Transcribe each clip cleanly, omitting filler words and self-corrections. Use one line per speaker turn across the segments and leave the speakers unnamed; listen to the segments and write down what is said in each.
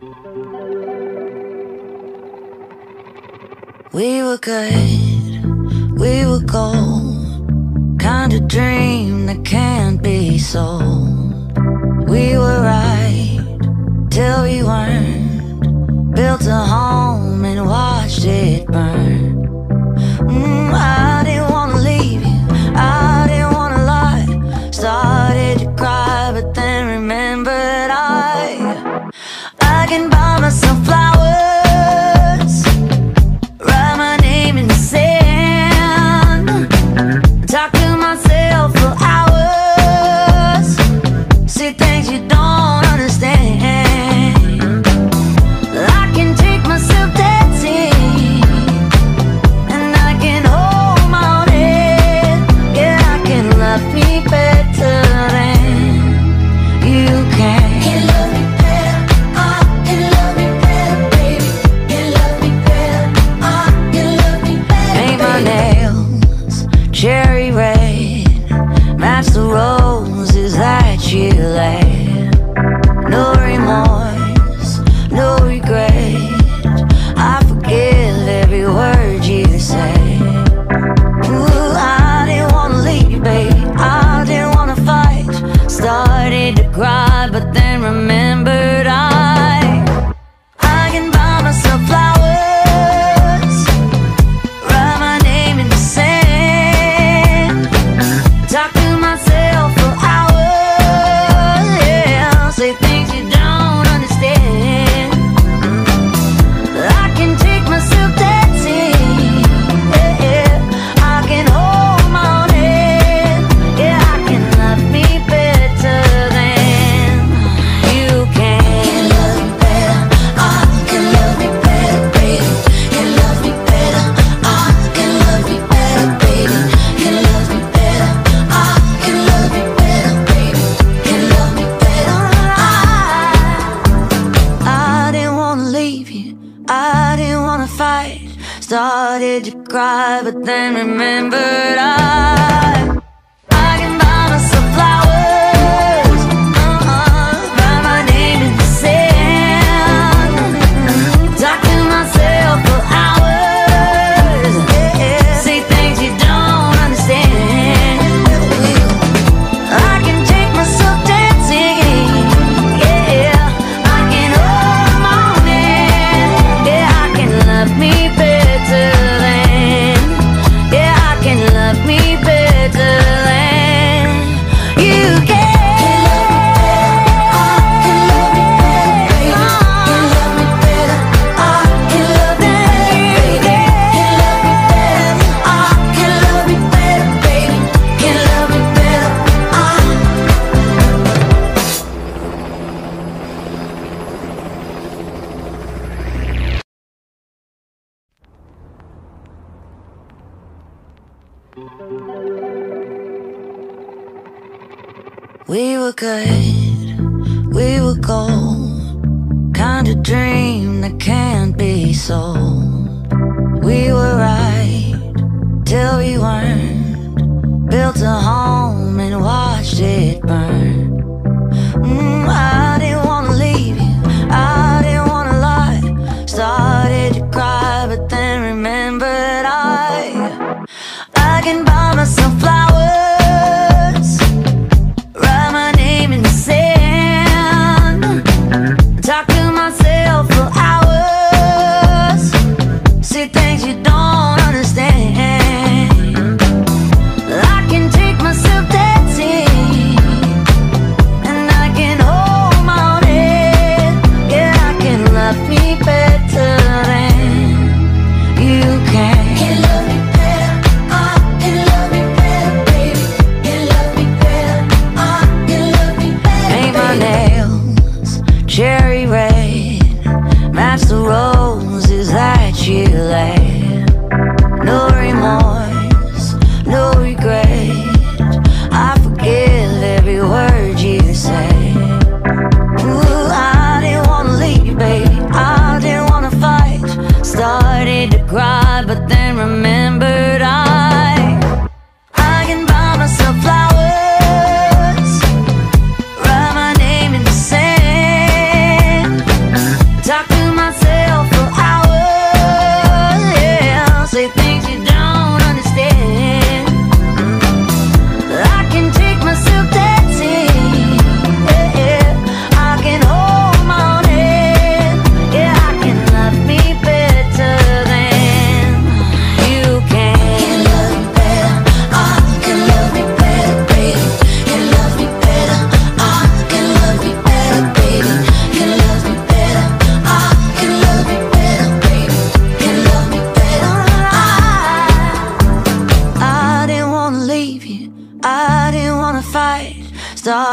We were good, we were gold, kind of dream that can't be sold. We were right till we weren't, built a home and watched it burn. I didn't wanna leave you, I didn't wanna lie. Started to cry but then remembered I can buy myself flowers, write my name in the sand, talk to myself for hours, see things you don't understand. I can take myself dancing, and I can hold my own head. Yeah, I can love me better than you can. Can love me better, I can love me better, baby. Can love me better, I can love me better. Paint my nails cherry red, match the roses that you laid. No remorse, no regret, I forgive every word you say. Ooh, I didn't wanna leave you, baby, I didn't wanna fight. Started to cry but then remembered I can buy myself flowers, write my name in the sand, talk to myself for hours, yeah, say things you don't understand. I can take myself dancing, yeah, I can hold my own head. Yeah, I can love me better than you can. Can love me better, I can love me better, baby. Can love me better, I can love me better, baby. Can love me better, I can love me better, baby. Can love me better, I didn't wanna leave you, I didn't wanna fight. Started to cry but then remembered I can buy myself flowers, write my name in the sand, talk to myself for hours, yeah, say things you don't understand. I can take myself dancing, yeah, I can hold my own hand. Yeah, I can love me better than, yeah, I can love me better than you can. We were good, we were gold, kind of dream that can't be sold. We were right till we weren't, built a home and watched it burn. I didn't wanna leave you, I didn't wanna lie. Started to cry but then remembered I can buy myself flowers, write my name in the sand, talk to myself for hours, see things you don't understand. I can take myself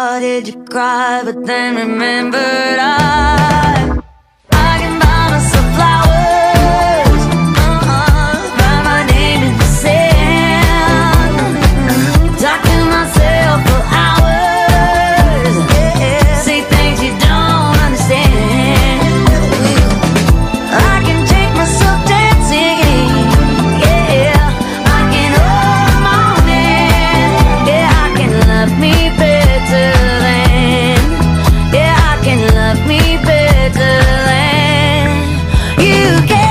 Started to cry, but then remembered I can buy myself flowers, write my name in the sand, talk to myself for hours, say things you don't understand. I can take myself dancing, yeah, I can hold my own hand, yeah, I can love me better than, yeah, I can love me better than you can.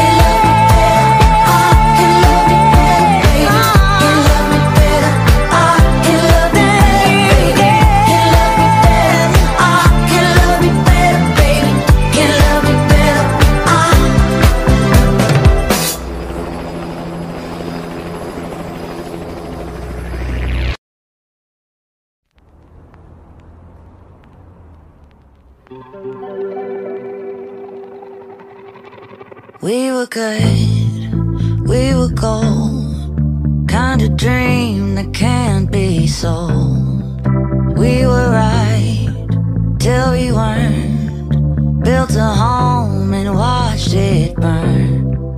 We were good, we were gold, kind of dream that can't be sold. We were right till we weren't, built a home and watched it burn.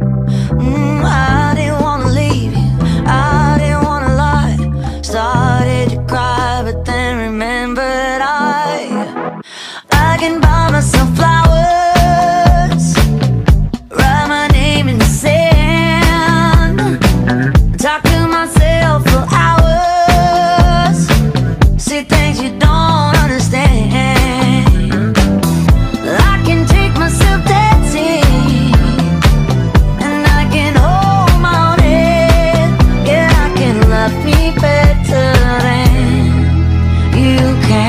I didn't wanna leave you, I didn't wanna lie. Started to cry, but then remembered I can buy myself flowers, write my name in the sand, talk to myself for hours, say things you don't understand. I can take myself dancing, and I can hold my own head, yeah, I can love me better than you can.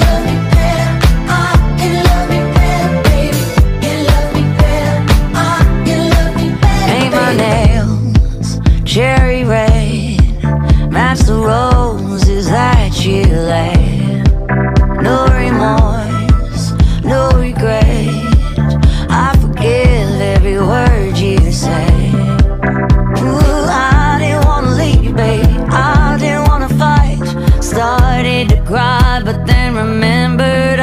Cherry red, match the roses that you laid. No remorse, no regret, I forgive every word you say. Ooh, I didn't wanna leave you, baby, I didn't wanna fight. Started to cry, but then remembered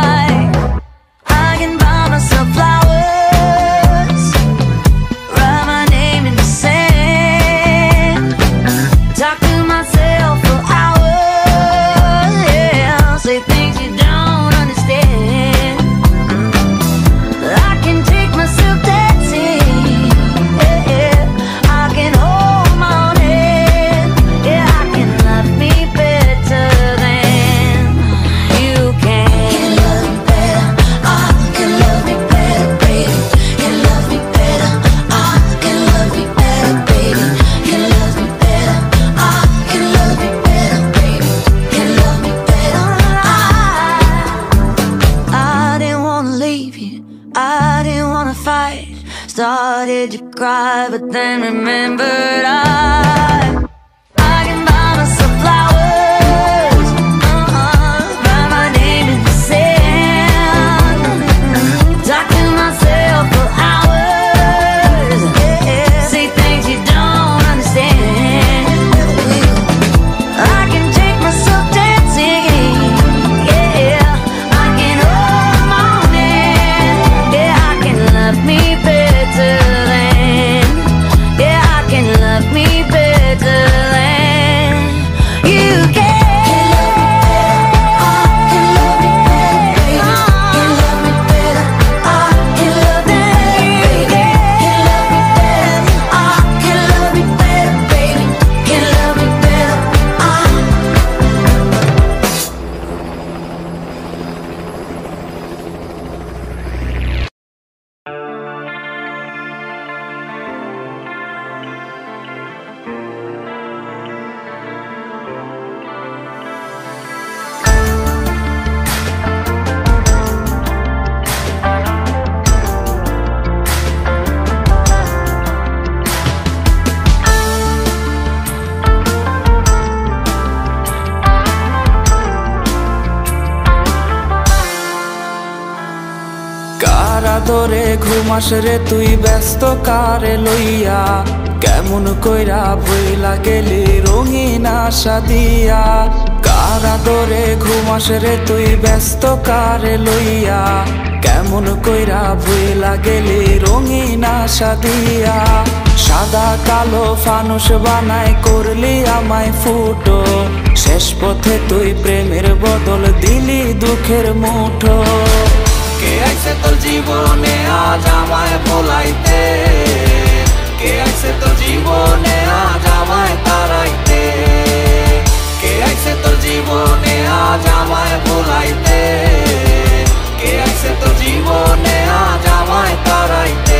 I can buy myself flowers, write my name in the sand, talk to myself for hours, yeah, say things you don't understand. I can take myself dancing, yeah, I can hold my own hand, yeah, I can love me better than you can. Can love me better, I can love me better, baby. Can love me better, I can love me better, baby. Can love me better, I can love me better, baby. Can love me better, I didn't wanna leave you, I didn't wanna fight. Started to cry, but then remembered I can buy myself flowers, write my name in the sand, talk to myself for hours, say things you don't understand. I can take myself dancing, yeah, I can hold my own hand, yeah, I can love me better than, yeah, I can love me better than you can.
ধরে ঘুমাস রে তুই ব্যস্ত কারে লইয়া, কেমন কইরা voila গেলি রঙিন আশা দিয়া। কার আদরে ঘুম আসে রে তুই ব্যস্ত কারে লইয়া, কেমন কইরা ভুইলা গেলি রঙিন আশা দিয়া। সাদা কালো ফানুস বানায় করলি আমায় ফুটো, শেষ পথে তুই প্রেমের বদল দিলি দুঃখের মুঠো। কে আইছে তোর জীবনে আজ আমায় ভোলাইতে, কে আইছে তোর জীবনে আজ আমায় তাড়াইতে, কে আইছে তোর জীবনে আজ আমায় ভোলাইতে, কে আইছে তোর জীবনে আজ আমায় তাড়াইতে।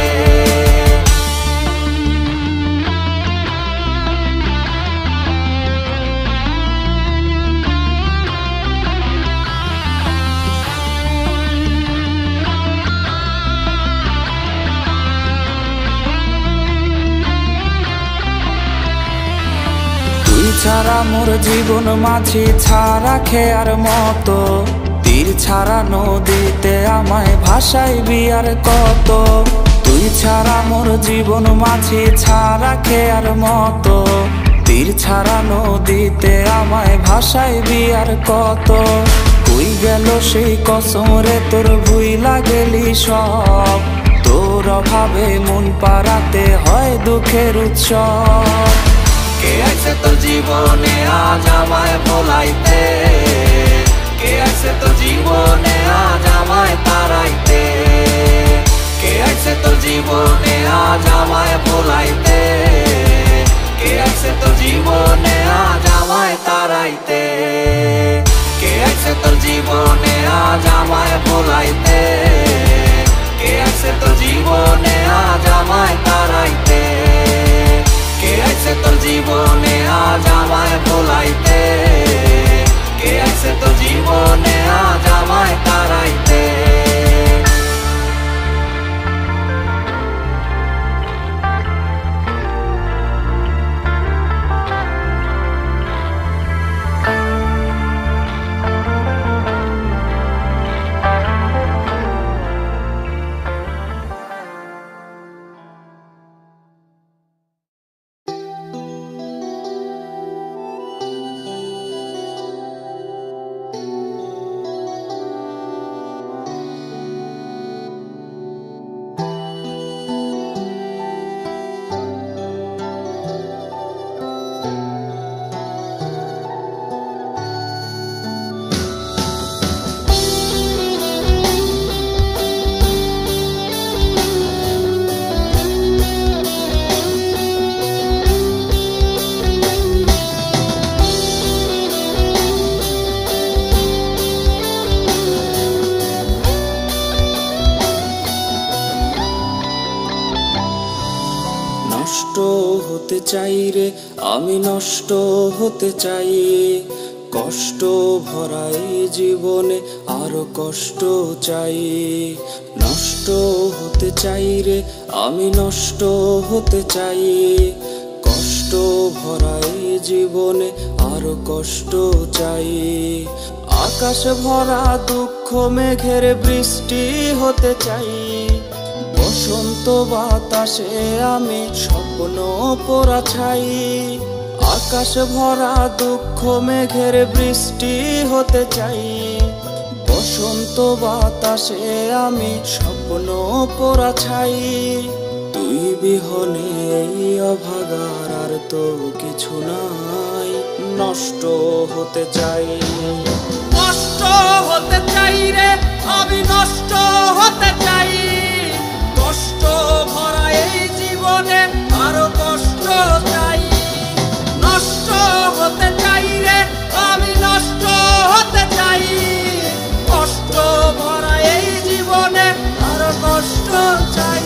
ছাড়া মোর জীবন মাঝি ছাড়া খেয়ার মতো, তীর ছাড়া নদীতে আমায় ভাসাইবি আর কত। তুই ছাড়া মোর জীবন মাঝি ছাড়া খেয়ার মতো, তীর ছাড়া নদীতে আমায় ভাসাইবি আর কত। কই গেল সেই কসম রে তোর ভুইলা গেলি সব, তোর অভাবে মন পাড়াতে হয় দুঃখের উৎসব। কে আইছে তোর জীবনে আজ আমায় ভোলাইতে, কে আইছে তোর জীবনে আজ আমায় তাড়াইতে, কে আইছে তোর জীবনে আজ আমায় ভোলাইতে, কে আইছে তোর জীবনে আজ আমায় তাড়াইতে, কে আইছে তোর জীবনে আজ আমায় ভোলাইতে, কে আইছে তোর জীবনে আজ আমায় তাড়াইতে, কে আইছে তোর জীবনে আজ আমায় ভোলাইতে, কে আইছে তোর জীবনে আজ আমায় তাড়াইতে। নষ্ট হতে চাই রে আমি নষ্ট হতে চাই, কষ্ট ভরা এই জীবনে আরো কষ্ট চাই। নষ্ট হতে চাই রে আমি নষ্ট হতে চাই, কষ্ট ভরা এই জীবনে আরো কষ্ট চাই। আকাশ ভরা দুঃখ মেঘের বৃষ্টি হতে চাই, বসন্ত বাতাসে আমি স্বপ্ন পোড়া ছাই। আকাশ ভরা দুঃখ মেঘের বৃষ্টি হতে চাই, বসন্ত বাতাসে আমি স্বপ্ন পোড়া ছাই। তুই বিহনে এই অভাগার আর তো কিছু নাই। নষ্ট হতে চাই, নষ্ট হতে চাই রে আমি নষ্ট হতে চাই, কষ্ট ভরা এই জীবনে আরো কষ্ট চাই। নষ্ট হতে চাই রে আমি নষ্ট হতে চাই, কষ্ট ভরা এই জীবনে আরো কষ্ট চাই।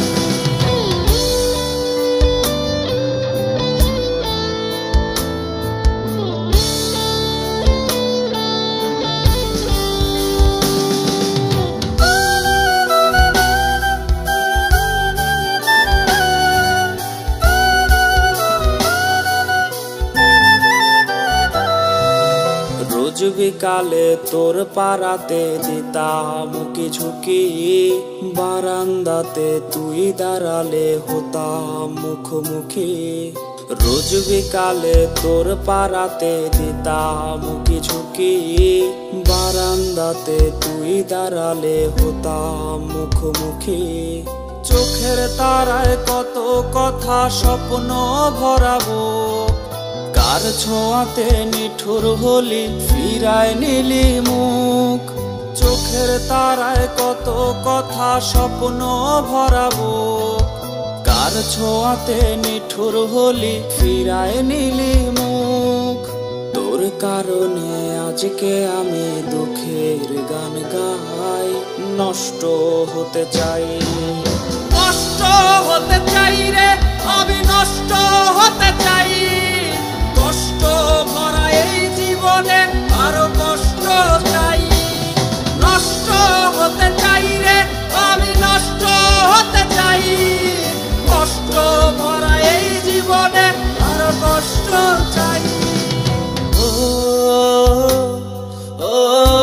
রোজ বিকালে তোর পাড়াতে দিতাম কি ঝুঁকি, বারান্দাতে তুই দাঁড়ালে হতাম মুখোমুখি। রোজ বিকালে তোর পাড়াতে দিতাম উকি ঝুঁকি, বারান্দাতে তুই দাঁড়ালে হতাম মুখোমুখি। চোখের তারায় কত কথা স্বপ্ন ভরাবো, কার ছোঁয়াতে নিঠুর হলি ফিরায় নিলি মুখ। চোখের তারায় কত কথা স্বপ্ন ভরাবো, কার ছোঁয়াতে নিঠুর হলি ফিরায় নিলি মুখ। তোর কারণে আজকে আমি দুঃখের গান গাই, নষ্ট হতে চাই, নষ্ট হতে চাই রে, আমি নষ্ট হতে চাই। কষ্ট ভরা এই জীবনে আরো কষ্ট চাই, নষ্ট হতে চাই রে, আমি নষ্ট হতে চাই। কষ্ট ভরা এই জীবনে আরো কষ্ট চাই। ও ও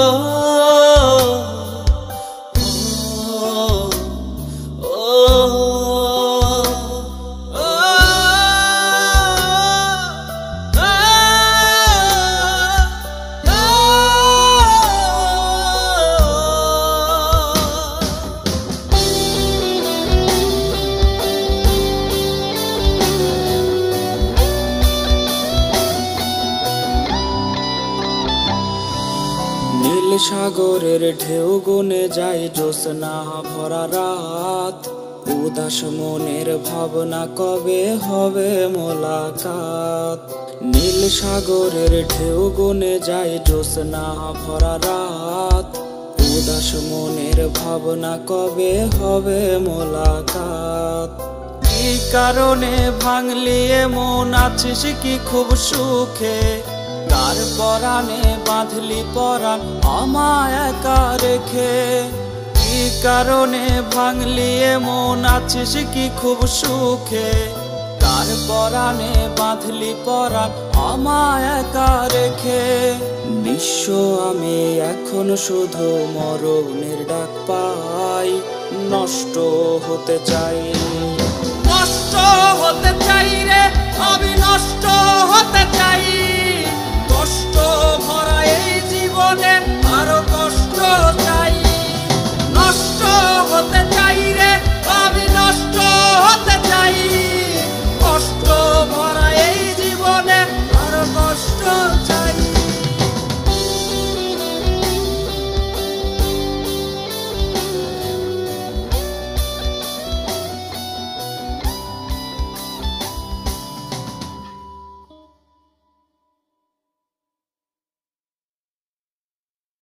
নীল সাগরের ঢেউ গুনে যায় জ্যোৎস্না ভরা রাত, উদাস মনের ভাবনা কবে হবে মোলাকাত। নীল সাগরের ঢেউ গুনে যায় জ্যোৎস্না ভরা রাত, উদাস মনের ভাবনা কবে হবে মোলাকাত। কি কারণে ভাঙলি মন, আছিস কি খুব সুখে, কার পরাণে বাঁধলি পরাণ আমায় একা রেখে। কি কারণে ভাঙলি মন, আছিস কি খুব সুখে, কার পরাণে বাঁধলি পরাণ আমায় একা রেখে। নিঃস্ব আমি এখন শুধু মরণের ডাক পাই, নষ্ট হতে চাই, নষ্ট হতে চাই রে, আমি নষ্ট হতে চাই।